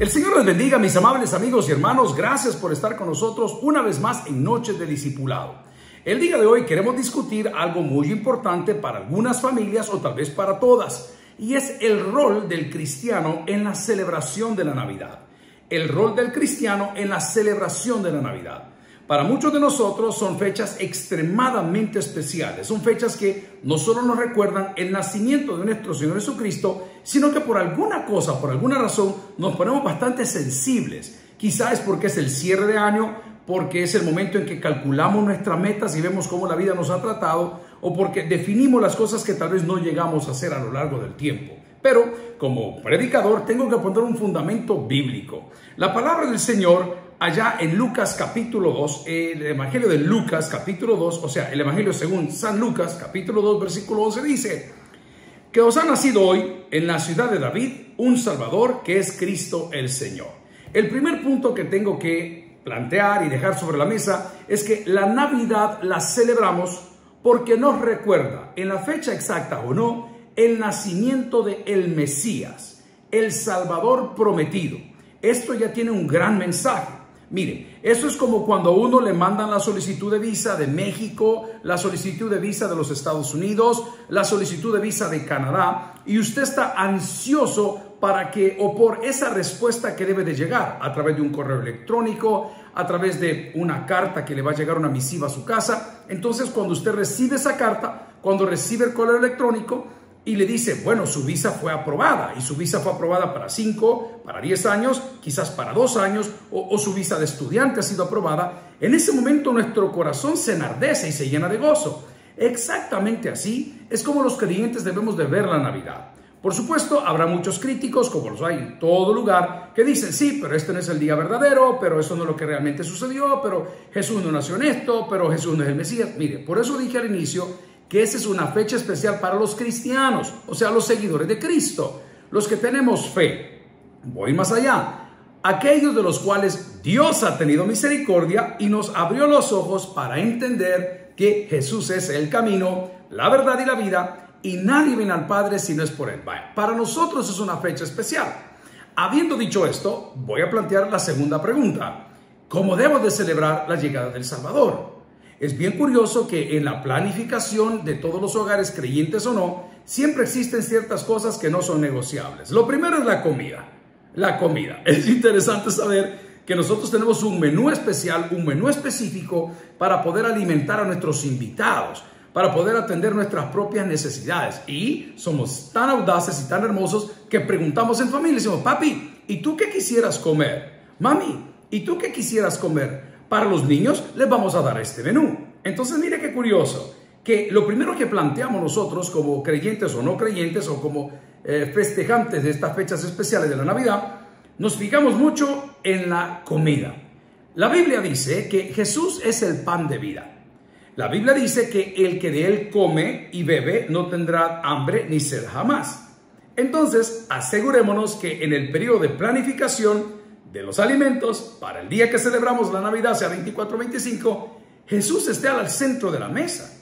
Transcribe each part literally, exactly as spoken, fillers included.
El Señor les bendiga, mis amables amigos y hermanos. Gracias por estar con nosotros una vez más en Noches de Discipulado. El día de hoy queremos discutir algo muy importante para algunas familias o tal vez para todas, y es el rol del cristiano en la celebración de la Navidad. El rol del cristiano en la celebración de la Navidad. Para muchos de nosotros son fechas extremadamente especiales, son fechas que no solo nos recuerdan el nacimiento de nuestro Señor Jesucristo, sino que por alguna cosa, por alguna razón, nos ponemos bastante sensibles. Quizás es porque es el cierre de año, porque es el momento en que calculamos nuestras metas y vemos cómo la vida nos ha tratado, o porque definimos las cosas que tal vez no llegamos a hacer a lo largo del tiempo. Pero como predicador tengo que poner un fundamento bíblico. La palabra del Señor allá en Lucas capítulo dos, el Evangelio de Lucas capítulo dos, o sea, el Evangelio según San Lucas capítulo dos, versículo once dice que os ha nacido hoy en la ciudad de David un Salvador que es Cristo el Señor. El primer punto que tengo que plantear y dejar sobre la mesa es que la Navidad la celebramos porque nos recuerda, en la fecha exacta o no, el nacimiento de el Mesías, el Salvador prometido. Esto ya tiene un gran mensaje. Miren, eso es como cuando a uno le mandan la solicitud de visa de México, la solicitud de visa de los Estados Unidos, la solicitud de visa de Canadá, y usted está ansioso para que, o por esa respuesta que debe de llegar, a través de un correo electrónico, a través de una carta que le va a llegar una misiva a su casa. Entonces, cuando usted recibe esa carta, cuando recibe el correo electrónico, y le dice, bueno, su visa fue aprobada, y su visa fue aprobada para cinco, para diez años, quizás para dos años, o, o su visa de estudiante ha sido aprobada. En ese momento nuestro corazón se enardece y se llena de gozo. Exactamente así es como los creyentes debemos de ver la Navidad. Por supuesto, habrá muchos críticos, como los hay en todo lugar, que dicen, sí, pero este no es el día verdadero, pero eso no es lo que realmente sucedió, pero Jesús no nació en esto, pero Jesús no es el Mesías. Mire, por eso dije al inicio que esa es una fecha especial para los cristianos, o sea, los seguidores de Cristo, los que tenemos fe. Voy más allá, aquellos de los cuales Dios ha tenido misericordia y nos abrió los ojos para entender que Jesús es el camino, la verdad y la vida, y nadie viene al Padre si no es por Él. Vaya, para nosotros es una fecha especial. Habiendo dicho esto, voy a plantear la segunda pregunta. ¿Cómo debo de celebrar la llegada del Salvador? Es bien curioso que en la planificación de todos los hogares, creyentes o no, siempre existen ciertas cosas que no son negociables. Lo primero es la comida. La comida. Es interesante saber que nosotros tenemos un menú especial, un menú específico para poder alimentar a nuestros invitados, para poder atender nuestras propias necesidades. Y somos tan audaces y tan hermosos que preguntamos en familia, decimos, papi, ¿y tú qué quisieras comer? Mami, ¿y tú qué quisieras comer? Para los niños les vamos a dar este menú. Entonces, mire qué curioso, que lo primero que planteamos nosotros como creyentes o no creyentes o como eh, festejantes de estas fechas especiales de la Navidad, nos fijamos mucho en la comida. La Biblia dice que Jesús es el pan de vida. La Biblia dice que el que de él come y bebe no tendrá hambre ni sed jamás. Entonces, asegurémonos que en el periodo de planificación de los alimentos, para el día que celebramos la Navidad, sea veinticuatro o veinticinco, Jesús esté al centro de la mesa.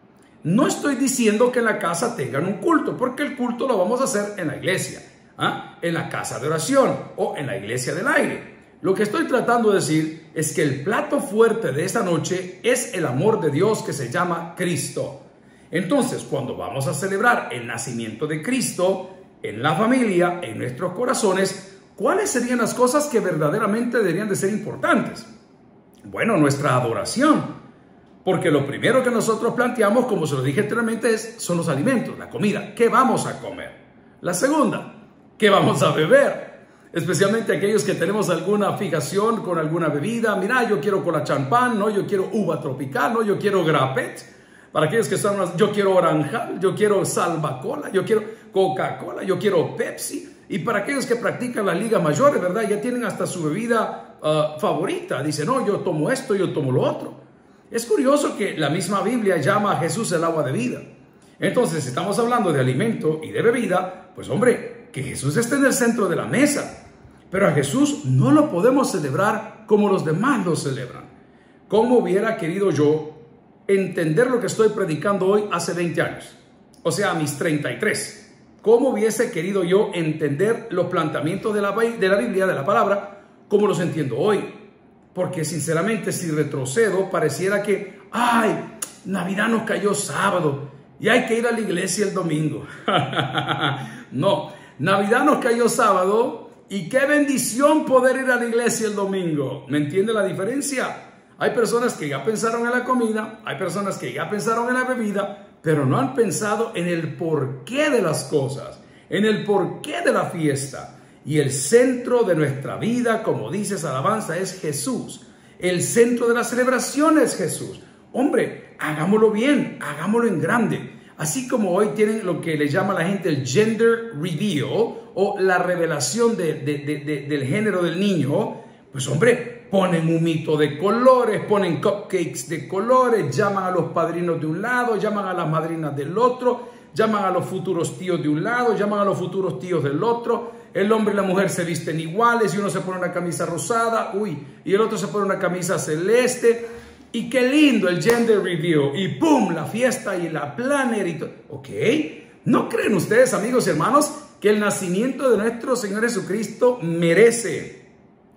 No estoy diciendo que en la casa tengan un culto, porque el culto lo vamos a hacer en la iglesia, ¿ah? en la casa de oración o en la iglesia del aire. Lo que estoy tratando de decir es que el plato fuerte de esta noche es el amor de Dios que se llama Cristo. Entonces, cuando vamos a celebrar el nacimiento de Cristo en la familia, en nuestros corazones, ¿cuáles serían las cosas que verdaderamente deberían de ser importantes? Bueno, nuestra adoración. Porque lo primero que nosotros planteamos, como se lo dije anteriormente, es, son los alimentos, la comida. ¿Qué vamos a comer? La segunda, ¿qué vamos a beber? Especialmente aquellos que tenemos alguna fijación con alguna bebida. Mira, yo quiero cola champán, no, yo quiero uva tropical, no, yo quiero grapet. Para aquellos que están, yo quiero oranjal, yo quiero salvacola, yo quiero Coca-Cola, yo quiero Pepsi. Y para aquellos que practican las ligas mayores, ¿verdad? Ya tienen hasta su bebida uh, favorita. Dicen, no, yo tomo esto, yo tomo lo otro. Es curioso que la misma Biblia llama a Jesús el agua de vida. Entonces, si estamos hablando de alimento y de bebida, pues hombre, que Jesús esté en el centro de la mesa. Pero a Jesús no lo podemos celebrar como los demás lo celebran. ¿Cómo hubiera querido yo entender lo que estoy predicando hoy hace veinte años? O sea, a mis treinta y tres. cómo hubiese querido yo entender los planteamientos de la, de la Biblia, de la palabra, como los entiendo hoy. Porque sinceramente, si retrocedo, pareciera que, ay, Navidad nos cayó sábado y hay que ir a la iglesia el domingo. No, Navidad nos cayó sábado y qué bendición poder ir a la iglesia el domingo. ¿Me entiende la diferencia? Hay personas que ya pensaron en la comida, hay personas que ya pensaron en la bebida, pero no han pensado en el porqué de las cosas, en el porqué de la fiesta. Y el centro de nuestra vida, como dice esa alabanza, es Jesús. El centro de la celebración es Jesús. Hombre, hagámoslo bien, hagámoslo en grande. Así como hoy tienen lo que le llama la gente el gender reveal o la revelación de, de, de, de, del género del niño, pues hombre, ponen un mito de colores, ponen cupcakes de colores, llaman a los padrinos de un lado, llaman a las madrinas del otro, llaman a los futuros tíos de un lado, llaman a los futuros tíos del otro. El hombre y la mujer se visten iguales y uno se pone una camisa rosada, uy, y el otro se pone una camisa celeste. Y qué lindo el gender reveal. Y ¡pum! La fiesta y la planner y todo. ¿Ok? ¿No creen ustedes, amigos y hermanos, que el nacimiento de nuestro Señor Jesucristo merece,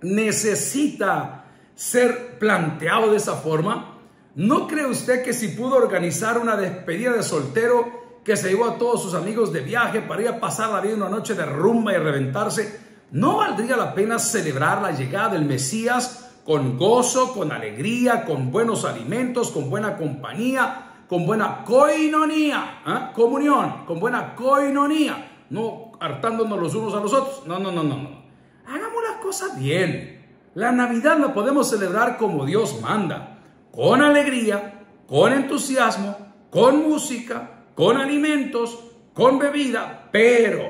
necesita ser planteado de esa forma? ¿No cree usted que si pudo organizar una despedida de soltero que se llevó a todos sus amigos de viaje para ir a pasar la vida en una noche de rumba y reventarse, no valdría la pena celebrar la llegada del Mesías con gozo, con alegría, con buenos alimentos, con buena compañía, con buena koinonía, ¿eh? comunión, con buena koinonía, no hartándonos los unos a los otros? No, no, no, no, no. Hagamos las cosas bien. La Navidad la podemos celebrar como Dios manda, con alegría, con entusiasmo, con música, con alimentos, con bebida, pero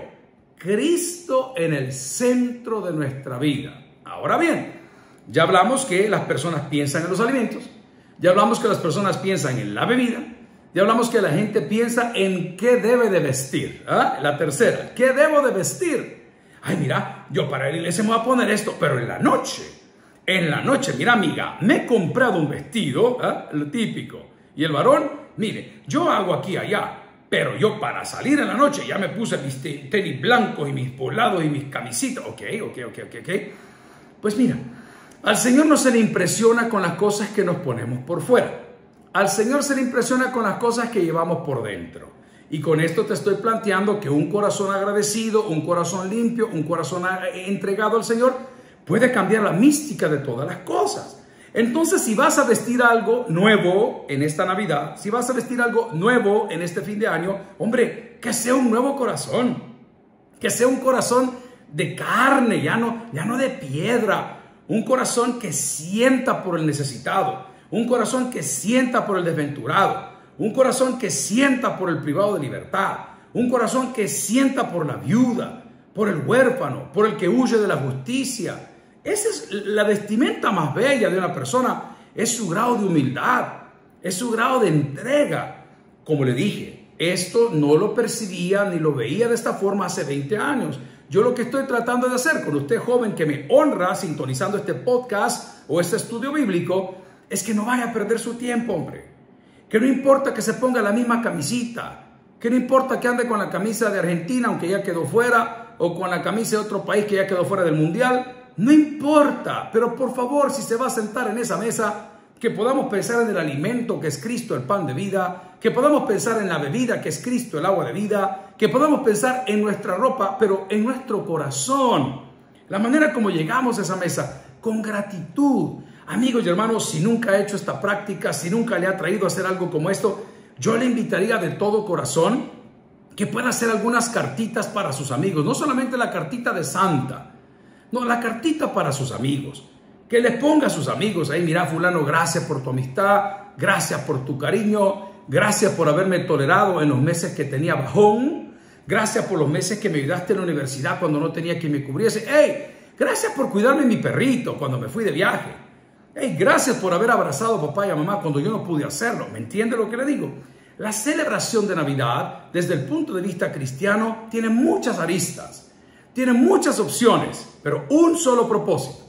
Cristo en el centro de nuestra vida. Ahora bien, ya hablamos que las personas piensan en los alimentos, ya hablamos que las personas piensan en la bebida, ya hablamos que la gente piensa en qué debe de vestir. ¿Ah? La tercera, ¿qué debo de vestir? Ay, mira, yo para ir a la iglesia me voy a poner esto, pero en la noche, en la noche, mira amiga, me he comprado un vestido, ¿ah? Lo típico, y el varón, mire, yo hago aquí allá, pero yo para salir en la noche ya me puse mis tenis blancos y mis polados y mis camisitas. Ok, ok, ok, ok, ok. Pues mira, al Señor no se le impresiona con las cosas que nos ponemos por fuera. Al Señor se le impresiona con las cosas que llevamos por dentro. Y con esto te estoy planteando que un corazón agradecido, un corazón limpio, un corazón entregado al Señor puede cambiar la mística de todas las cosas. Entonces, si vas a vestir algo nuevo en esta Navidad, si vas a vestir algo nuevo en este fin de año, hombre, que sea un nuevo corazón, que sea un corazón de carne, ya no, ya no de piedra. Un corazón que sienta por el necesitado, un corazón que sienta por el desventurado, un corazón que sienta por el privado de libertad, un corazón que sienta por la viuda, por el huérfano, por el que huye de la justicia. Esa es la vestimenta más bella de una persona, es su grado de humildad, es su grado de entrega. Como le dije, esto no lo percibía ni lo veía de esta forma hace veinte años. Yo lo que estoy tratando de hacer con usted, joven, que me honra sintonizando este podcast o este estudio bíblico, es que no vaya a perder su tiempo, hombre. Que no importa que se ponga la misma camisita, que no importa que ande con la camisa de Argentina, aunque ya quedó fuera, o con la camisa de otro país que ya quedó fuera del mundial, no importa. Pero por favor, si se va a sentar en esa mesa, que podamos pensar en el alimento que es Cristo, el pan de vida, que podamos pensar en la bebida que es Cristo, el agua de vida, que podamos pensar en nuestra ropa, pero en nuestro corazón. La manera como llegamos a esa mesa, con gratitud. Amigos y hermanos, si nunca ha hecho esta práctica, si nunca le ha traído a hacer algo como esto, yo le invitaría de todo corazón que pueda hacer algunas cartitas para sus amigos. No solamente la cartita de Santa, no, la cartita para sus amigos. Que les ponga a sus amigos ahí, mira fulano, gracias por tu amistad, gracias por tu cariño, gracias por haberme tolerado en los meses que tenía bajón, gracias por los meses que me ayudaste en la universidad cuando no tenía quien me cubriese, hey, gracias por cuidarme mi perrito cuando me fui de viaje, hey, gracias por haber abrazado a papá y a mamá cuando yo no pude hacerlo. ¿Me entiende lo que le digo? La celebración de Navidad, desde el punto de vista cristiano, tiene muchas aristas, tiene muchas opciones, pero un solo propósito.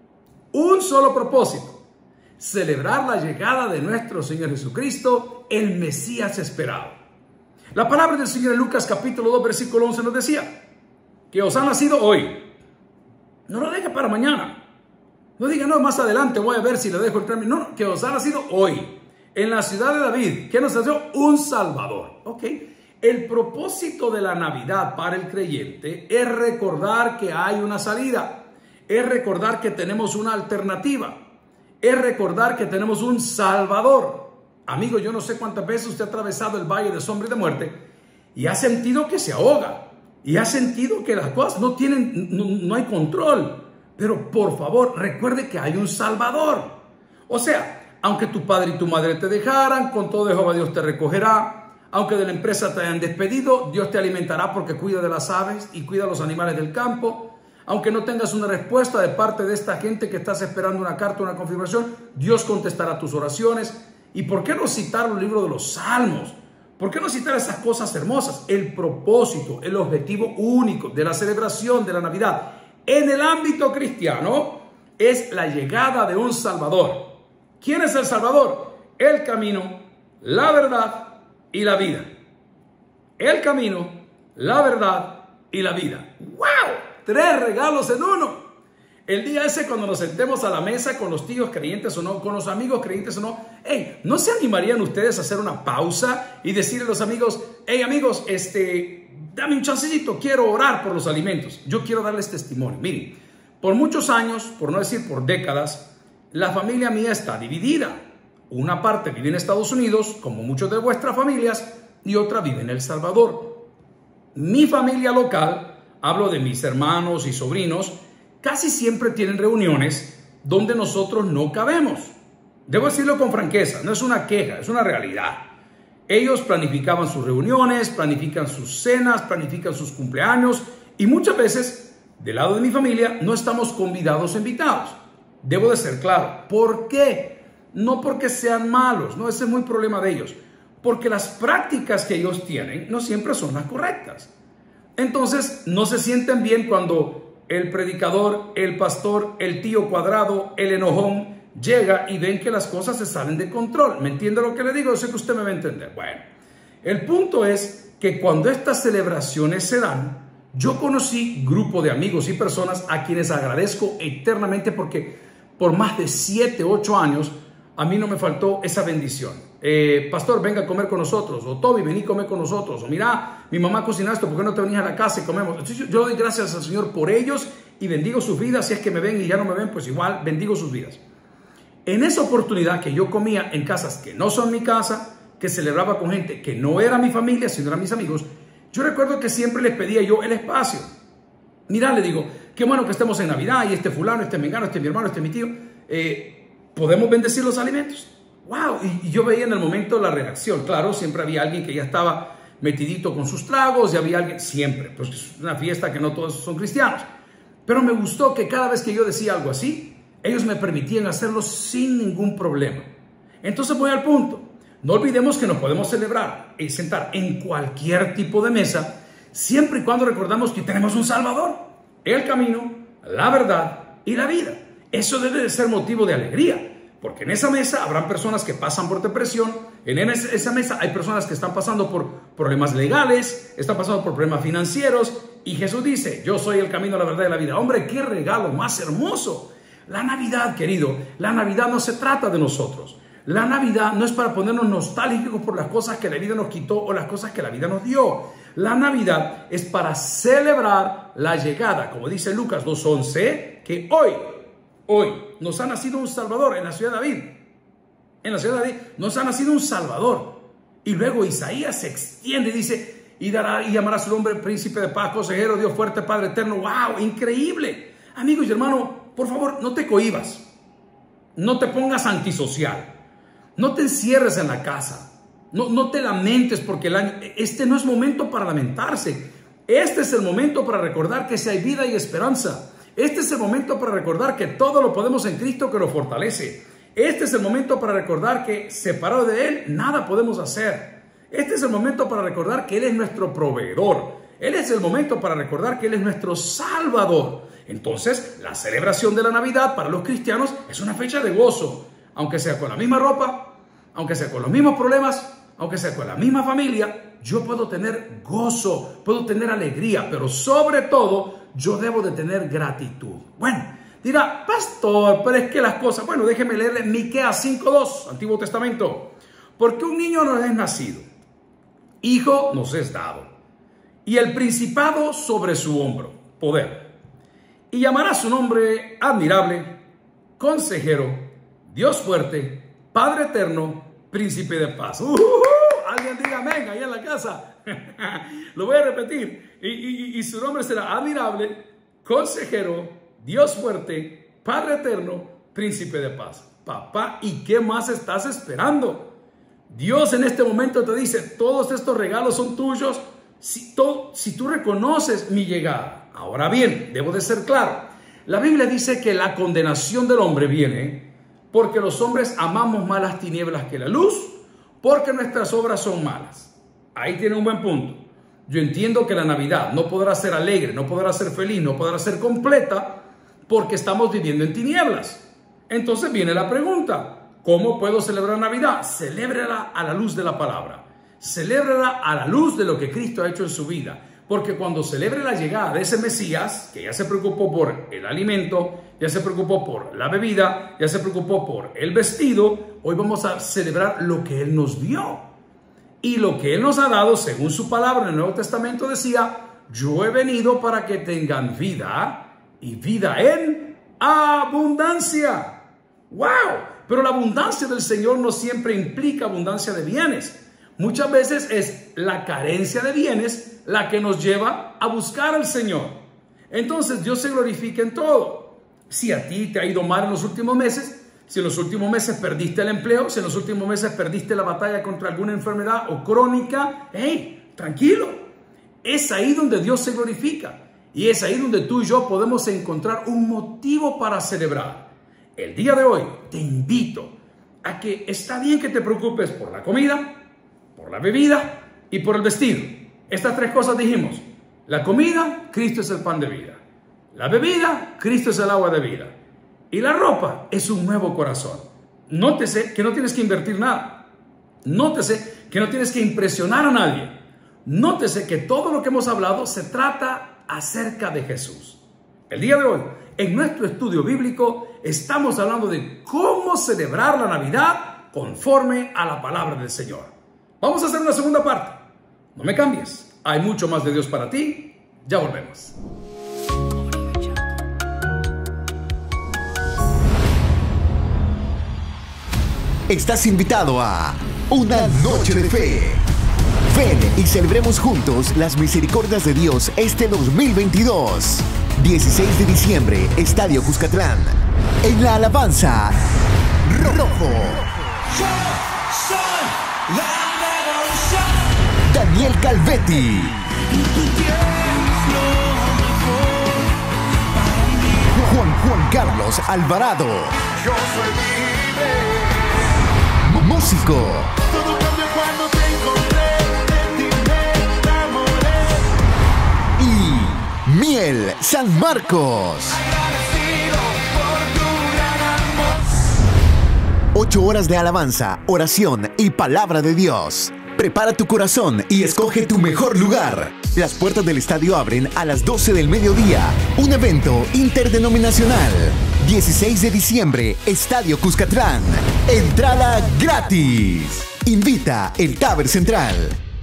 Un solo propósito, celebrar la llegada de nuestro Señor Jesucristo, el Mesías esperado. La palabra del Señor en Lucas capítulo dos, versículo once nos decía que os ha nacido hoy. No lo deje para mañana. No diga, no, más adelante voy a ver si le dejo el término. No, que os ha nacido hoy. En la ciudad de David, ¿qué nos nació? Un Salvador. Ok. El propósito de la Navidad para el creyente es recordar que hay una salida. Es recordar que tenemos una alternativa. Es recordar que tenemos un Salvador. Amigo, yo no sé cuántas veces usted ha atravesado el valle de sombra y de muerte y ha sentido que se ahoga. Y ha sentido que las cosas no tienen, no, no hay control. Pero por favor, recuerde que hay un Salvador. O sea, aunque tu padre y tu madre te dejaran, con todo Jehová Dios te recogerá. Aunque de la empresa te hayan despedido, Dios te alimentará porque cuida de las aves y cuida a los animales del campo. Aunque no tengas una respuesta de parte de esta gente que estás esperando una carta, una confirmación, Dios contestará tus oraciones. ¿Y por qué no citar los libros de los Salmos? ¿Por qué no citar esas cosas hermosas? El propósito, el objetivo único de la celebración de la Navidad en el ámbito cristiano es la llegada de un Salvador. ¿Quién es el Salvador? El camino, la verdad y la vida. El camino, la verdad y la vida. ¡Wow! Tres regalos en uno. El día ese cuando nos sentemos a la mesa con los tíos creyentes o no, con los amigos creyentes o no, hey, ¿no se animarían ustedes a hacer una pausa y decirle a los amigos, hey amigos, este, dame un chancecito, quiero orar por los alimentos? Yo quiero darles testimonio. Miren, por muchos años, por no decir por décadas, la familia mía está dividida. Una parte vive en Estados Unidos, como muchos de vuestras familias, y otra vive en El Salvador. Mi familia local, hablo de mis hermanos y sobrinos, casi siempre tienen reuniones donde nosotros no cabemos. Debo decirlo con franqueza, no es una queja, es una realidad. Ellos planificaban sus reuniones, planifican sus cenas, planifican sus cumpleaños y muchas veces, del lado de mi familia, no estamos convidados o invitados. Debo de ser claro. ¿Por qué? No porque sean malos, no, ese es muy problema de ellos. Porque las prácticas que ellos tienen no siempre son las correctas. Entonces, no se sienten bien cuando el predicador, el pastor, el tío cuadrado, el enojón, llega y ven que las cosas se salen de control. ¿Me entiende lo que le digo? Yo sé que usted me va a entender. Bueno, el punto es que cuando estas celebraciones se dan, yo conocí grupo de amigos y personas a quienes agradezco eternamente porque por más de siete, ocho años a mí no me faltó esa bendición. Eh, pastor, venga a comer con nosotros. O Toby, vení a comer con nosotros. O mira, mi mamá cocina esto, ¿por qué no te venís a la casa y comemos? Entonces, yo, yo doy gracias al Señor por ellos y bendigo sus vidas. Si es que me ven y ya no me ven, pues igual bendigo sus vidas. En esa oportunidad que yo comía en casas que no son mi casa, que celebraba con gente que no era mi familia, sino eran mis amigos, yo recuerdo que siempre les pedía yo el espacio. Mira, le digo, qué bueno que estemos en Navidad y este fulano, este mengano, este mi hermano, este mi tío, eh, ¿podemos bendecir los alimentos? ¡Wow! Y, y yo veía en el momento la reacción. Claro, siempre había alguien que ya estaba metidito con sus tragos y había alguien, siempre, pues es una fiesta que no todos son cristianos. Pero me gustó que cada vez que yo decía algo así, ellos me permitían hacerlo sin ningún problema. Entonces voy al punto. No olvidemos que nos podemos celebrar y sentar en cualquier tipo de mesa, siempre y cuando recordamos que tenemos un Salvador, el camino, la verdad y la vida. Eso debe de ser motivo de alegría. Porque en esa mesa habrán personas que pasan por depresión, en esa mesa hay personas que están pasando por problemas legales, están pasando por problemas financieros, y Jesús dice, yo soy el camino, la verdad y la vida. Hombre, qué regalo más hermoso. La Navidad, querido, la Navidad no se trata de nosotros. La Navidad no es para ponernos nostálgicos por las cosas que la vida nos quitó o las cosas que la vida nos dio. La Navidad es para celebrar la llegada, como dice Lucas dos once, que hoy, hoy nos ha nacido un Salvador en la ciudad de David. En la ciudad de David nos ha nacido un Salvador. Y luego Isaías se extiende y dice, y dará y llamará su nombre príncipe de paz, consejero, Dios fuerte, Padre eterno. ¡Wow! Increíble. Amigos y hermanos, por favor, no te cohibas. No te pongas antisocial. No te encierres en la casa. No, no te lamentes porque el año, este no es momento para lamentarse. Este es el momento para recordar que si hay vida y esperanza. Este es el momento para recordar que todo lo podemos en Cristo que lo fortalece. Este es el momento para recordar que separado de Él, nada podemos hacer. Este es el momento para recordar que Él es nuestro proveedor. Él es el momento para recordar que Él es nuestro Salvador. Entonces, la celebración de la Navidad para los cristianos es una fecha de gozo. Aunque sea con la misma ropa, aunque sea con los mismos problemas, aunque sea con la misma familia, yo puedo tener gozo, puedo tener alegría, pero sobre todo yo debo de tener gratitud. Bueno, dirá, pastor, pero es que las cosas, bueno, déjeme leerle Miqueas cinco dos, Antiguo Testamento. Porque un niño nos es nacido, hijo nos es dado, y el principado sobre su hombro, poder. Y llamará su nombre admirable, consejero, Dios fuerte, Padre eterno, príncipe de paz. Uh, uh, uh, alguien diga amén ahí en la casa. Lo voy a repetir. Y, y, y su nombre será admirable, consejero, Dios fuerte, Padre eterno, príncipe de paz. Papá, ¿y qué más estás esperando? Dios en este momento te dice, todos estos regalos son tuyos si, to, si tú reconoces mi llegada. Ahora bien, debo de ser claro. La Biblia dice que la condenación del hombre viene porque los hombres amamos más las tinieblas que la luz, porque nuestras obras son malas. Ahí tiene un buen punto. Yo entiendo que la Navidad no podrá ser alegre, no podrá ser feliz, no podrá ser completa porque estamos viviendo en tinieblas. Entonces viene la pregunta. ¿Cómo puedo celebrar Navidad? Celébrala a la luz de la palabra. Celébrala a la luz de lo que Cristo ha hecho en su vida. Porque cuando celebre la llegada de ese Mesías, que ya se preocupó por el alimento, ya se preocupó por la bebida, ya se preocupó por el vestido, hoy vamos a celebrar lo que Él nos dio. Y lo que Él nos ha dado, según su palabra en el Nuevo Testamento, decía, yo he venido para que tengan vida y vida en abundancia. ¡Wow! Pero la abundancia del Señor no siempre implica abundancia de bienes. Muchas veces es la carencia de bienes la que nos lleva a buscar al Señor. Entonces Dios se glorifica en todo. Si a ti te ha ido mal en los últimos meses, si en los últimos meses perdiste el empleo, si en los últimos meses perdiste la batalla contra alguna enfermedad o crónica, hey, tranquilo. Es ahí donde Dios se glorifica. Y es ahí donde tú y yo podemos encontrar un motivo para celebrar. El día de hoy te invito a que está bien que te preocupes por la comida, por la bebida y por el vestido. Estas tres cosas dijimos. La comida, Cristo es el pan de vida. La bebida, Cristo es el agua de vida. Y la ropa es un nuevo corazón. Nótese que no tienes que invertir nada. Nótese que no tienes que impresionar a nadie. Nótese que todo lo que hemos hablado se trata acerca de Jesús. El día de hoy, en nuestro estudio bíblico, estamos hablando de cómo celebrar la Navidad conforme a la palabra del Señor. Vamos a hacer una segunda parte. No me cambies. Hay mucho más de Dios para ti. Ya volvemos. Estás invitado a Una Noche de Fe. Ven y celebremos juntos las misericordias de Dios este dos mil veintidós. dieciséis de diciembre, Estadio Cuscatlán. En la alabanza, Rojo. Yo soy la revolución. Daniel Calvetti. Y tú tienes lo mejor para mí. Juan Juan Carlos Alvarado. Yo soy libre. Músico. Todo cambió cuando te encontré. De ti me enamoré. Y Miel San Marcos. Agradecido por tu gran amor. Ocho horas de alabanza, oración y palabra de Dios. Prepara tu corazón y escoge tu mejor lugar. Las puertas del estadio abren a las doce del mediodía. Un evento interdenominacional. dieciséis de diciembre, Estadio Cuscatlán. Entrada gratis. Invita el Taber Central.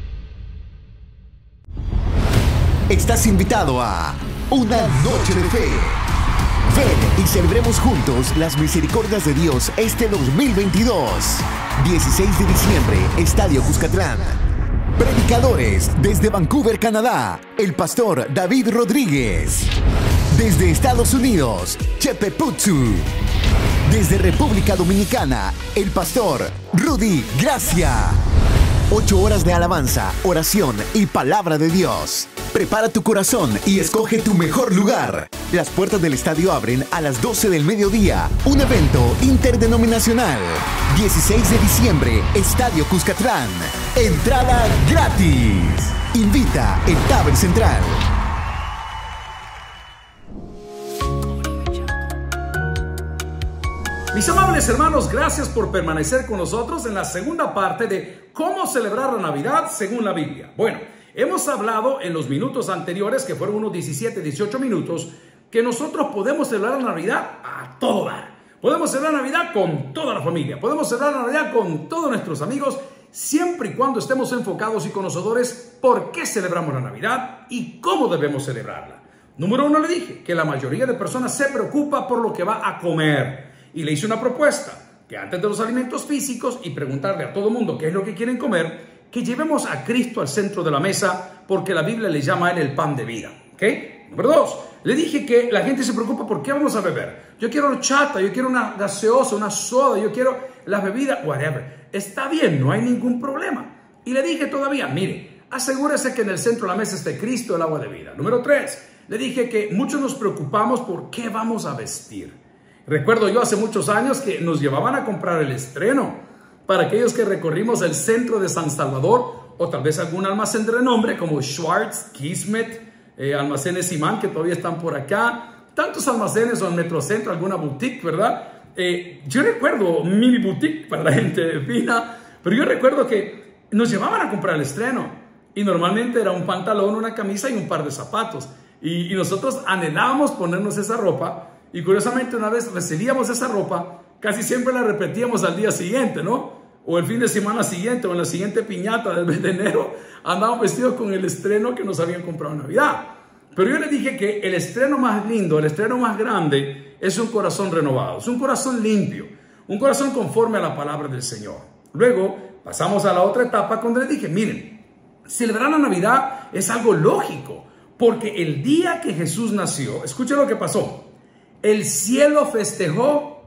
Estás invitado a Una Noche de Fe. Ven y celebremos juntos las misericordias de Dios este dos mil veintidós. dieciséis de diciembre, Estadio Cuscatlán. Predicadores desde Vancouver, Canadá, el pastor David Rodríguez. Desde Estados Unidos, Chepe Putsu. Desde República Dominicana, el pastor Rudy Gracia. Ocho horas de alabanza, oración y palabra de Dios. Prepara tu corazón y escoge tu mejor lugar. Las puertas del estadio abren a las doce del mediodía. Un evento interdenominacional. dieciséis de diciembre, Estadio Cuscatlán. Entrada gratis. Invita el Taber Central. Mis amables hermanos, gracias por permanecer con nosotros en la segunda parte de cómo celebrar la Navidad según la Biblia. Bueno, hemos hablado en los minutos anteriores, que fueron unos diecisiete, dieciocho minutos, que nosotros podemos celebrar la Navidad a todo dar. Podemos celebrar la Navidad con toda la familia, podemos celebrar la Navidad con todos nuestros amigos, siempre y cuando estemos enfocados y conocedores por qué celebramos la Navidad y cómo debemos celebrarla. Número uno, le dije que la mayoría de personas se preocupa por lo que va a comer. Y le hice una propuesta, que antes de los alimentos físicos y preguntarle a todo el mundo qué es lo que quieren comer, que llevemos a Cristo al centro de la mesa, porque la Biblia le llama a él el pan de vida. ¿Ok? Número dos, le dije que la gente se preocupa por qué vamos a beber. Yo quiero horchata, yo quiero una gaseosa, una soda, yo quiero las bebidas, whatever. Está bien, no hay ningún problema. Y le dije todavía, mire, asegúrese que en el centro de la mesa esté Cristo, el agua de vida. Número tres, le dije que muchos nos preocupamos por qué vamos a vestir. Recuerdo yo hace muchos años que nos llevaban a comprar el estreno para aquellos que recorrimos el centro de San Salvador o tal vez algún almacén de renombre como Schwartz, Kismet, eh, almacenes Simán que todavía están por acá, tantos almacenes o en Metrocentro, alguna boutique, ¿verdad? Eh, yo recuerdo mini boutique para la gente fina, pero yo recuerdo que nos llevaban a comprar el estreno y normalmente era un pantalón, una camisa y un par de zapatos y, y nosotros anhelábamos ponernos esa ropa. Y curiosamente una vez recibíamos esa ropa, casi siempre la repetíamos al día siguiente, ¿no? O el fin de semana siguiente, o en la siguiente piñata del mes de enero, andábamos vestidos con el estreno que nos habían comprado en Navidad. Pero yo le dije que el estreno más lindo, el estreno más grande, es un corazón renovado, es un corazón limpio, un corazón conforme a la palabra del Señor. Luego pasamos a la otra etapa cuando le dije, miren, celebrar la Navidad es algo lógico, porque el día que Jesús nació, escuchen lo que pasó. El cielo festejó.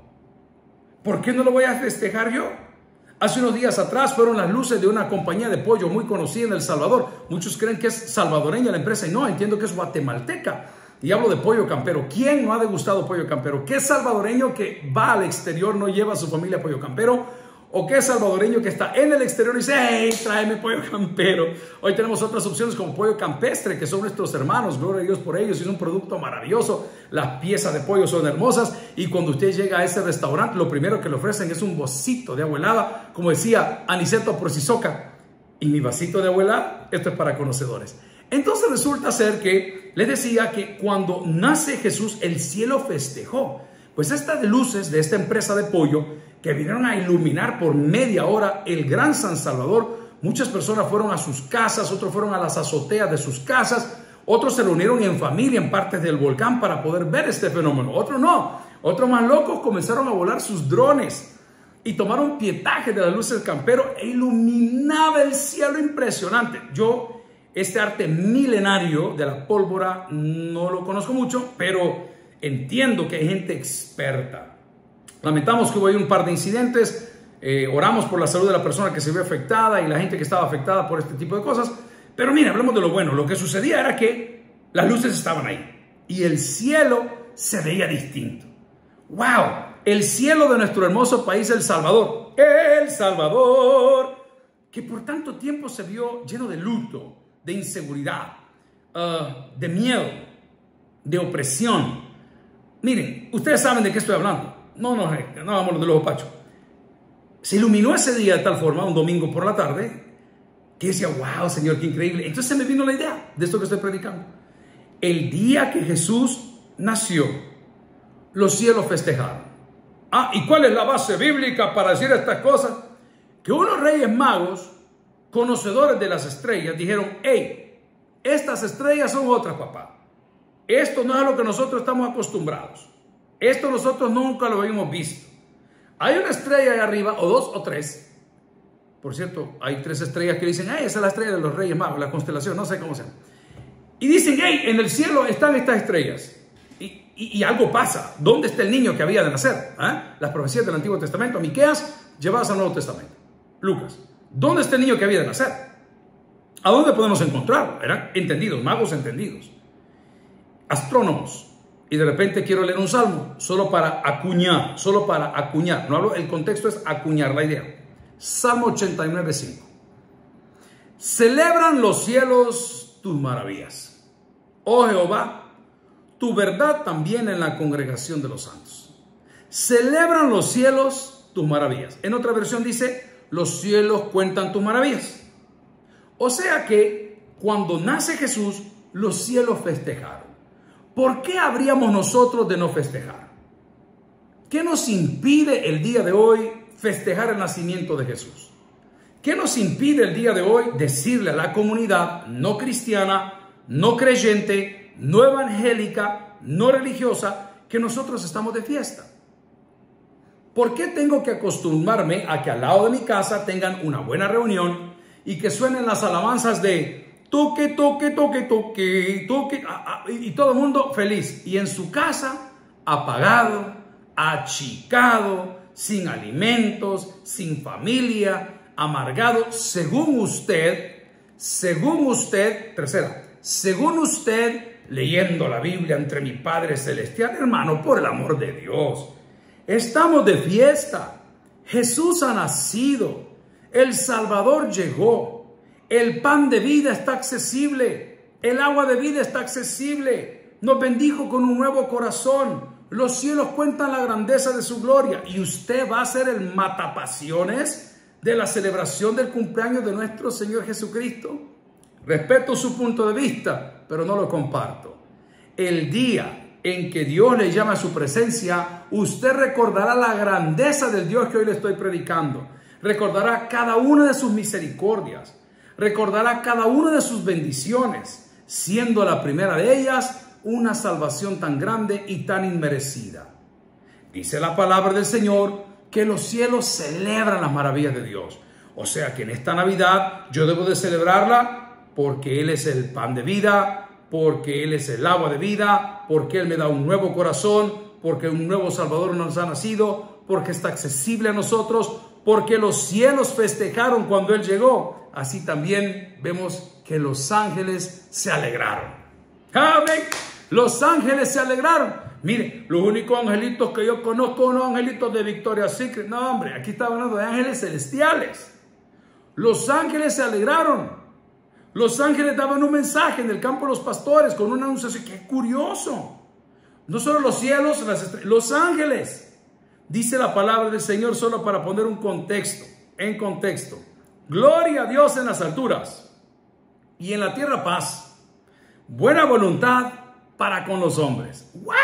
¿Por qué no lo voy a festejar yo? Hace unos días atrás fueron las luces de una compañía de pollo muy conocida en El Salvador. Muchos creen que es salvadoreña la empresa y no, entiendo que es guatemalteca. Y hablo de pollo campero. ¿Quién no ha degustado pollo campero? ¿Qué salvadoreño que va al exterior no lleva a su familia pollo campero? ¿O qué salvadoreño que está en el exterior y dice, hey, tráeme pollo campero? Hoy tenemos otras opciones como pollo campestre, que son nuestros hermanos, gloria a Dios por ellos, es un producto maravilloso. Las piezas de pollo son hermosas y cuando usted llega a ese restaurante, lo primero que le ofrecen es un vasito de agua helada, como decía Aniceto Porcisoca. Y mi vasito de agua helada, esto es para conocedores. Entonces resulta ser que les decía que cuando nace Jesús, el cielo festejó. Pues estas luces de esta empresa de pollo que vinieron a iluminar por media hora el Gran San Salvador, muchas personas fueron a sus casas, otros fueron a las azoteas de sus casas, otros se reunieron en familia en partes del volcán para poder ver este fenómeno, otros no, otros más locos comenzaron a volar sus drones y tomaron pietaje de las luces del campero e iluminaba el cielo impresionante. Yo este arte milenario de la pólvora no lo conozco mucho, pero entiendo que hay gente experta. Lamentamos que hubo ahí un par de incidentes, eh, oramos por la salud de la persona que se vio afectada y la gente que estaba afectada por este tipo de cosas, pero mira, hablemos de lo bueno. Lo que sucedía era que las luces estaban ahí y el cielo se veía distinto. ¡Wow! El cielo de nuestro hermoso país, El Salvador, El Salvador, que por tanto tiempo se vio lleno de luto, de inseguridad, uh, de miedo, de opresión. Miren, ustedes saben de qué estoy hablando. No, no, no vamos de los opachos. Se iluminó ese día de tal forma, un domingo por la tarde, que decía, wow, Señor, qué increíble. Entonces se me vino la idea de esto que estoy predicando. El día que Jesús nació, los cielos festejaron. Ah, ¿y cuál es la base bíblica para decir estas cosas? Que unos reyes magos, conocedores de las estrellas, dijeron, hey, estas estrellas son otras, papá. Esto no es a lo que nosotros estamos acostumbrados. Esto nosotros nunca lo habíamos visto. Hay una estrella ahí arriba, o dos o tres. Por cierto, hay tres estrellas que dicen, hey, esa es la estrella de los Reyes Magos, la constelación, no sé cómo se llama. Y dicen, hey, en el cielo están estas estrellas. Y, y, y algo pasa. ¿Dónde está el niño que había de nacer? ¿Eh? Las profecías del Antiguo Testamento, Miqueas, llevadas al Nuevo Testamento. Lucas, ¿dónde está el niño que había de nacer? ¿A dónde podemos encontrarlo? Eran entendidos, magos entendidos. Astrónomos. Y de repente quiero leer un salmo solo para acuñar, solo para acuñar. No hablo, el contexto es acuñar la idea. Salmo ochenta y nueve, cinco. Celebran los cielos tus maravillas, oh Jehová, tu verdad también en la congregación de los santos. celebran los cielos tus maravillas. En otra versión dice, los cielos cuentan tus maravillas. O sea que cuando nace Jesús, los cielos festejaron. ¿Por qué habríamos nosotros de no festejar? ¿Qué nos impide el día de hoy festejar el nacimiento de Jesús? ¿Qué nos impide el día de hoy decirle a la comunidad no cristiana, no creyente, no evangélica, no religiosa, que nosotros estamos de fiesta? ¿Por qué tengo que acostumbrarme a que al lado de mi casa tengan una buena reunión y que suenen las alabanzas de toque, toque, toque, toque, toque, y todo el mundo feliz? Y en su casa, apagado, achicado, sin alimentos, sin familia, amargado, según usted, según usted, tercera, según usted, leyendo la Biblia entre mi Padre Celestial. Hermano, por el amor de Dios, estamos de fiesta. Jesús ha nacido, el Salvador llegó, el pan de vida está accesible, el agua de vida está accesible, nos bendijo con un nuevo corazón. Los cielos cuentan la grandeza de su gloria y usted va a ser el matapasiones de la celebración del cumpleaños de nuestro Señor Jesucristo. Respeto su punto de vista, pero no lo comparto. El día en que Dios le llama a su presencia, usted recordará la grandeza del Dios que hoy le estoy predicando. Recordará cada una de sus misericordias. Recordará cada una de sus bendiciones, siendo la primera de ellas una salvación tan grande y tan inmerecida. Dice la palabra del Señor que los cielos celebran las maravillas de Dios. O sea que en esta Navidad yo debo de celebrarla porque Él es el pan de vida, porque Él es el agua de vida, porque Él me da un nuevo corazón, porque un nuevo Salvador nos ha nacido, porque está accesible a nosotros, porque los cielos festejaron cuando Él llegó. Así también vemos que los ángeles se alegraron. ¡Amén! Los ángeles se alegraron. Mire, los únicos angelitos que yo conozco son los angelitos de Victoria's Secret. No, hombre, aquí está hablando de ángeles celestiales. Los ángeles se alegraron. Los ángeles daban un mensaje en el campo de los pastores con una anunciación. ¡Qué curioso! No solo los cielos, las estrellas, los ángeles. Dice la palabra del Señor solo para poner un contexto, en contexto. Gloria a Dios en las alturas y en la tierra paz. Buena voluntad para con los hombres. ¡Wow!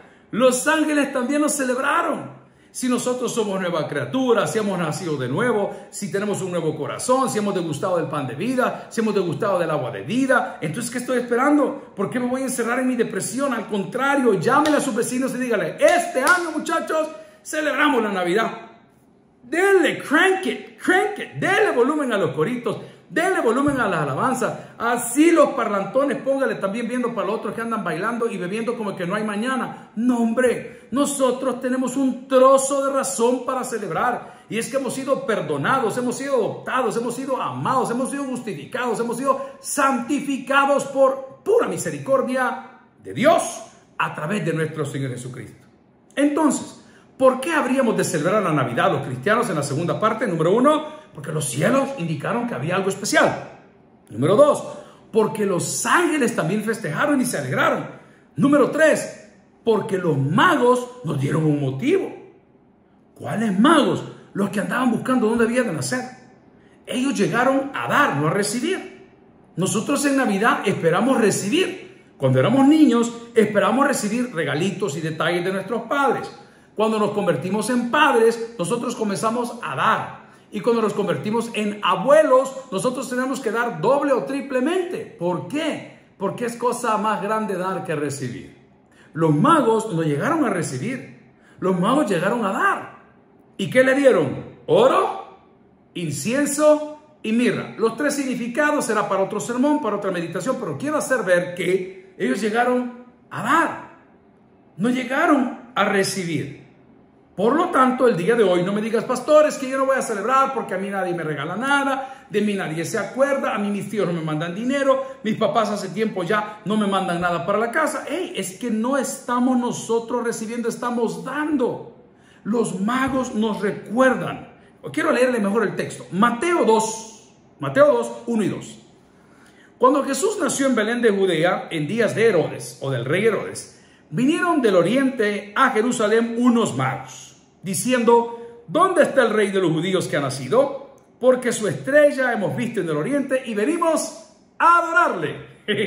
Los ángeles también nos celebraron. Si nosotros somos nueva criatura, si hemos nacido de nuevo, si tenemos un nuevo corazón, si hemos degustado del pan de vida, si hemos degustado del agua de vida, entonces ¿qué estoy esperando? ¿Por qué me voy a encerrar en mi depresión? Al contrario, llámele a sus vecinos y dígale, este año, muchachos, celebramos la Navidad. Denle, crank it, crank it, denle volumen a los coritos, denle volumen a las alabanzas. Así los parlantones, póngale también viendo para los otros que andan bailando y bebiendo como que no hay mañana. No, hombre, nosotros tenemos un trozo de razón para celebrar. Y es que hemos sido perdonados, hemos sido adoptados, hemos sido amados, hemos sido justificados, hemos sido santificados por pura misericordia de Dios a través de nuestro Señor Jesucristo. Entonces, ¿por qué habríamos de celebrar la Navidad los cristianos en la segunda parte? Número uno, porque los cielos indicaron que había algo especial. Número dos, porque los ángeles también festejaron y se alegraron. Número tres, porque los magos nos dieron un motivo. ¿Cuáles magos? Los que andaban buscando dónde había de nacer. Ellos llegaron a dar, no a recibir. Nosotros en Navidad esperamos recibir. Cuando éramos niños, esperamos recibir regalitos y detalles de nuestros padres. Cuando nos convertimos en padres, nosotros comenzamos a dar. Y cuando nos convertimos en abuelos, nosotros tenemos que dar doble o triplemente. ¿Por qué? Porque es cosa más grande dar que recibir. Los magos no llegaron a recibir. Los magos llegaron a dar. ¿Y qué le dieron? Oro, incienso y mirra. Los tres significados será para otro sermón, para otra meditación, pero quiero hacer ver que ellos llegaron a dar. No llegaron a recibir. Por lo tanto, el día de hoy no me digas, pastores, que yo no voy a celebrar porque a mí nadie me regala nada, de mí nadie se acuerda, a mí mis tíos no me mandan dinero, mis papás hace tiempo ya no me mandan nada para la casa. Hey, es que no estamos nosotros recibiendo, estamos dando. Los magos nos recuerdan. Quiero leerle mejor el texto. Mateo dos, Mateo dos, uno y dos. Cuando Jesús nació en Belén de Judea, en días de Herodes o del rey Herodes, vinieron del oriente a Jerusalén unos magos, diciendo, ¿dónde está el rey de los judíos que ha nacido? Porque su estrella hemos visto en el oriente y venimos a adorarle.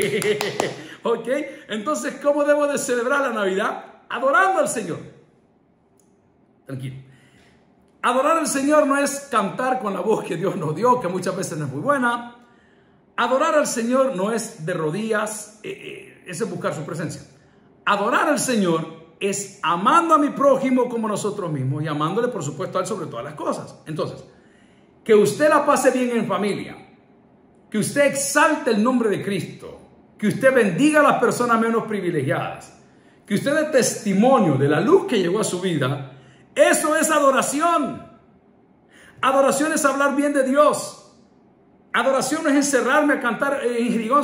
¿Ok? Entonces, ¿cómo debo de celebrar la Navidad? Adorando al Señor. Tranquilo. Adorar al Señor no es cantar con la voz que Dios nos dio, que muchas veces no es muy buena. Adorar al Señor no es de rodillas, eh, eh, es buscar su presencia. Adorar al Señor es amando a mi prójimo como nosotros mismos y amándole, por supuesto, a Él sobre todas las cosas. Entonces, que usted la pase bien en familia, que usted exalte el nombre de Cristo, que usted bendiga a las personas menos privilegiadas, que usted dé testimonio de la luz que llegó a su vida, eso es adoración. Adoración es hablar bien de Dios. Adoración no es encerrarme a cantar en jirigón,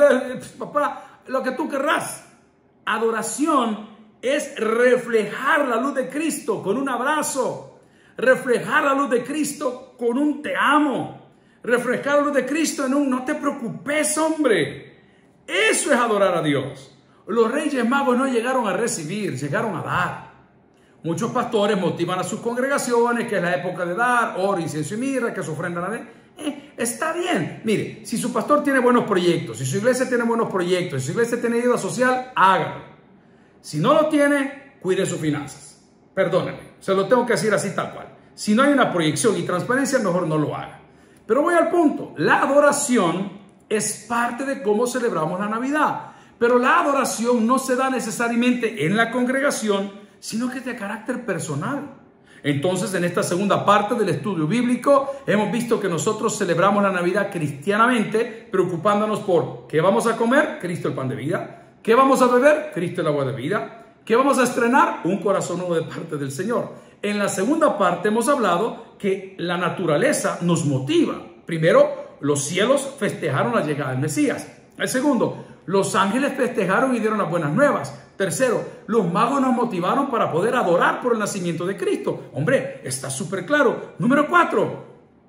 papá, lo que tú querrás. Adoración es reflejar la luz de Cristo con un abrazo, reflejar la luz de Cristo con un te amo, reflejar la luz de Cristo en un no te preocupes, hombre. Eso es adorar a Dios. Los reyes magos no llegaron a recibir, llegaron a dar. Muchos pastores motivan a sus congregaciones que es la época de dar oro, incienso y mirra, que se ofrendan a Dios. Eh, está bien. Mire, si su pastor tiene buenos proyectos, si su iglesia tiene buenos proyectos, si su iglesia tiene ayuda social, hágalo. Si no lo tiene, cuide sus finanzas. Perdónenme, se lo tengo que decir así tal cual. Si no hay una proyección y transparencia, mejor no lo haga. Pero voy al punto. La adoración es parte de cómo celebramos la Navidad. Pero la adoración no se da necesariamente en la congregación, sino que es de carácter personal. Entonces, en esta segunda parte del estudio bíblico, hemos visto que nosotros celebramos la Navidad cristianamente, preocupándonos por ¿qué vamos a comer? Cristo el pan de vida. ¿Qué vamos a beber? Cristo el agua de vida. ¿Qué vamos a estrenar? Un corazón nuevo de parte del Señor. En la segunda parte hemos hablado que la naturaleza nos motiva. Primero, los cielos festejaron la llegada del Mesías. El segundo, los ángeles festejaron y dieron las buenas nuevas. Tercero, los magos nos motivaron para poder adorar por el nacimiento de Cristo. Hombre, está súper claro. Número cuatro,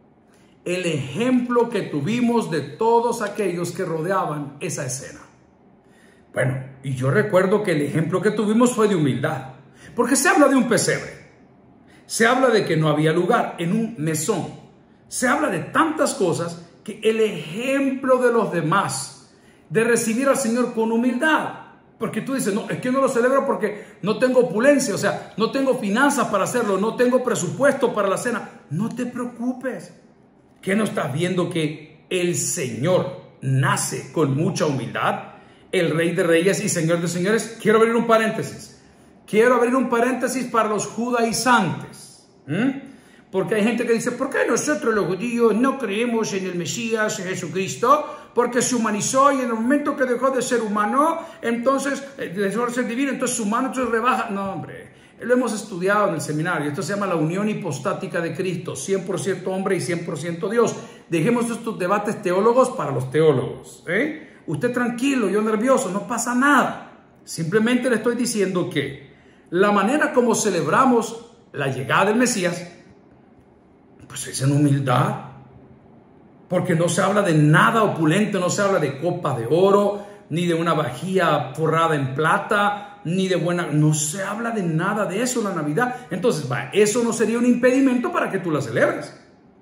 el ejemplo que tuvimos de todos aquellos que rodeaban esa escena. Bueno, y yo recuerdo que el ejemplo que tuvimos fue de humildad. Porque se habla de un pesebre. Se habla de que no había lugar en un mesón. Se habla de tantas cosas que el ejemplo de los demás, de recibir al Señor con humildad. Porque tú dices, no, es que no lo celebro porque no tengo opulencia, o sea, no tengo finanzas para hacerlo, no tengo presupuesto para la cena. No te preocupes. ¿Qué no estás viendo que el Señor nace con mucha humildad? El Rey de Reyes y Señor de Señores. Quiero abrir un paréntesis. Quiero abrir un paréntesis para los judaizantes. ¿Mm? Porque hay gente que dice, ¿por qué nosotros los judíos no creemos en el Mesías, en Jesucristo? Porque se humanizó y en el momento que dejó de ser humano, entonces, dejó de ser divino, entonces su humano entonces rebaja. No, hombre, lo hemos estudiado en el seminario. Esto se llama la unión hipostática de Cristo, cien por ciento hombre y cien por ciento Dios. Dejemos estos debates teólogos para los teólogos. ¿eh? Usted tranquilo, yo nervioso, no pasa nada. Simplemente le estoy diciendo que la manera como celebramos la llegada del Mesías, pues es en humildad, porque no se habla de nada opulente, no se habla de copas de oro, ni de una vajilla forrada en plata, ni de buena, no se habla de nada de eso en la Navidad. Entonces, va, eso no sería un impedimento para que tú la celebres.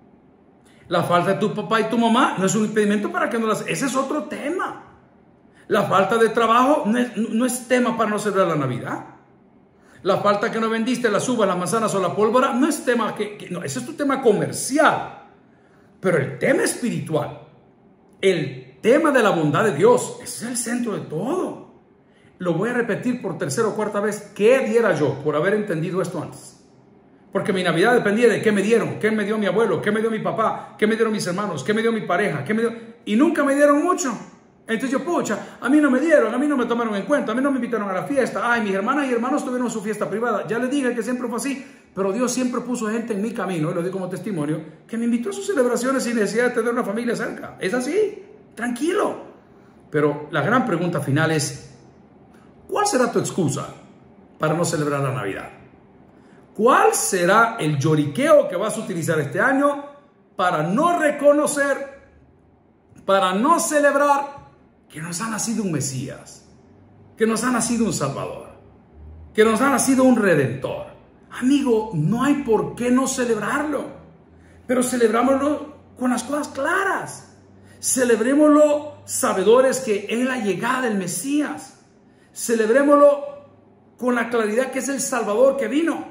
La falta de tu papá y tu mamá no es un impedimento para que no la celebres. Ese es otro tema. La falta de trabajo no es, no es tema para no celebrar la Navidad. La falta que no vendiste las uvas, las manzanas o la pólvora no es tema que, que no, ese es tu tema comercial. Pero el tema espiritual, el tema de la bondad de Dios, ese es el centro de todo. Lo voy a repetir por tercera o cuarta vez. ¿Qué diera yo por haber entendido esto antes? Porque mi Navidad dependía de qué me dieron, qué me dio mi abuelo, qué me dio mi papá, qué me dieron mis hermanos, qué me dio mi pareja, qué me dio... y nunca me dieron mucho. Entonces yo, pucha, a mí no me dieron, a mí no me tomaron en cuenta, a mí no me invitaron a la fiesta. Ay, mis hermanas y hermanos tuvieron su fiesta privada. Ya les dije que siempre fue así, pero Dios siempre puso gente en mi camino, y lo digo como testimonio, que me invitó a sus celebraciones sin necesidad de tener una familia cerca. Es así, tranquilo. Pero la gran pregunta final es, ¿cuál será tu excusa para no celebrar la Navidad? ¿Cuál será el lloriqueo que vas a utilizar este año para no reconocer, para no celebrar que nos ha nacido un Mesías, que nos ha nacido un Salvador? que nos ha nacido un Redentor. Amigo, no hay por qué no celebrarlo, pero celebrámoslo con las cosas claras. Celebrémoslo sabedores que es la llegada del Mesías. Celebrémoslo con la claridad que es el Salvador que vino.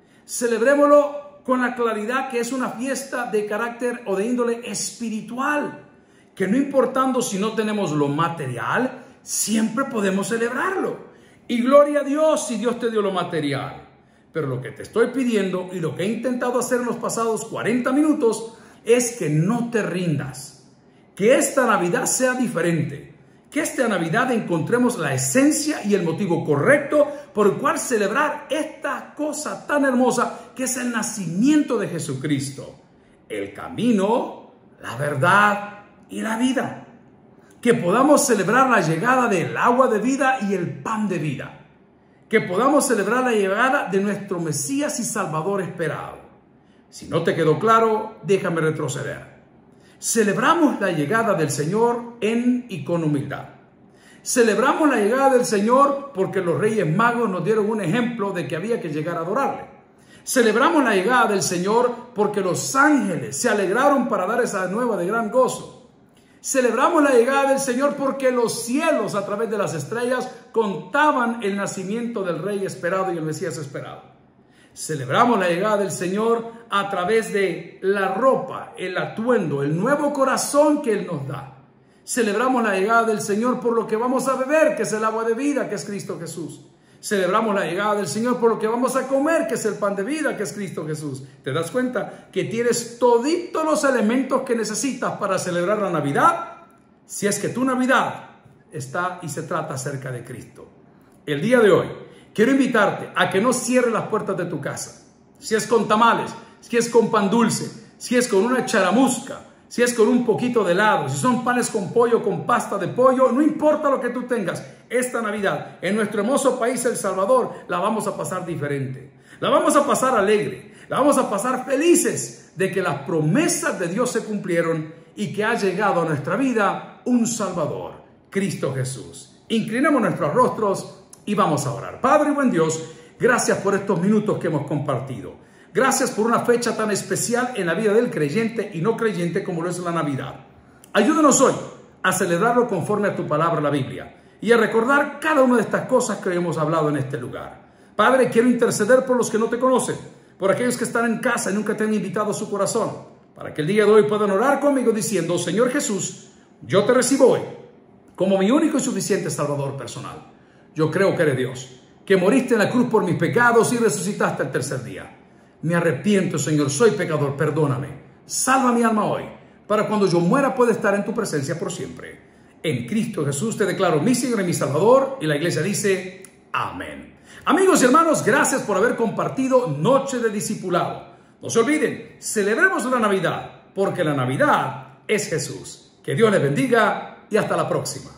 Celebrémoslo con la claridad que es una fiesta de carácter o de índole espiritual, que no importando si no tenemos lo material, siempre podemos celebrarlo. Y gloria a Dios si Dios te dio lo material. Pero lo que te estoy pidiendo y lo que he intentado hacer en los pasados cuarenta minutos es que no te rindas. Que esta Navidad sea diferente. Que esta Navidad encontremos la esencia y el motivo correcto por el cual celebrar esta cosa tan hermosa que es el nacimiento de Jesucristo. El camino, la verdad y la vida. Que podamos celebrar la llegada del agua de vida y el pan de vida. Que podamos celebrar la llegada de nuestro Mesías y Salvador esperado. Si no te quedó claro, déjame retroceder. Celebramos la llegada del Señor en y con humildad. Celebramos la llegada del Señor porque los Reyes Magos nos dieron un ejemplo de que había que llegar a adorarle. Celebramos la llegada del Señor porque los ángeles se alegraron para dar esa nueva de gran gozo. Celebramos la llegada del Señor porque los cielos a través de las estrellas contaban el nacimiento del Rey esperado y el Mesías esperado. Celebramos la llegada del Señor a través de la ropa, el atuendo, el nuevo corazón que Él nos da. Celebramos la llegada del Señor por lo que vamos a beber, que es el agua de vida, que es Cristo Jesús. Celebramos la llegada del Señor por lo que vamos a comer, que es el pan de vida, que es Cristo Jesús. ¿Te das cuenta que tienes toditos los elementos que necesitas para celebrar la Navidad? Si es que tu Navidad está y se trata acerca de Cristo. El día de hoy quiero invitarte a que no cierres las puertas de tu casa. Si es con tamales, si es con pan dulce, si es con una charamusca, si es con un poquito de helado, si son panes con pollo, con pasta de pollo, no importa lo que tú tengas. Esta Navidad, en nuestro hermoso país, El Salvador, la vamos a pasar diferente. La vamos a pasar alegre, la vamos a pasar felices de que las promesas de Dios se cumplieron y que ha llegado a nuestra vida un Salvador, Cristo Jesús. Inclinamos nuestros rostros y vamos a orar. Padre buen Dios, gracias por estos minutos que hemos compartido. Gracias por una fecha tan especial en la vida del creyente y no creyente como lo es la Navidad. Ayúdanos hoy a celebrarlo conforme a tu palabra, la Biblia, y a recordar cada una de estas cosas que hemos hablado en este lugar. Padre, quiero interceder por los que no te conocen, por aquellos que están en casa y nunca te han invitado a su corazón, para que el día de hoy puedan orar conmigo diciendo: Señor Jesús, yo te recibo hoy como mi único y suficiente Salvador personal. Yo creo que eres Dios, que moriste en la cruz por mis pecados y resucitaste el tercer día. Me arrepiento, Señor, soy pecador, perdóname. Salva mi alma hoy, para cuando yo muera pueda estar en tu presencia por siempre. En Cristo Jesús te declaro mi Señor y mi Salvador. Y la iglesia dice: amén. Amigos y hermanos, gracias por haber compartido Noche de Discipulado. No se olviden, celebremos la Navidad, porque la Navidad es Jesús. Que Dios les bendiga y hasta la próxima.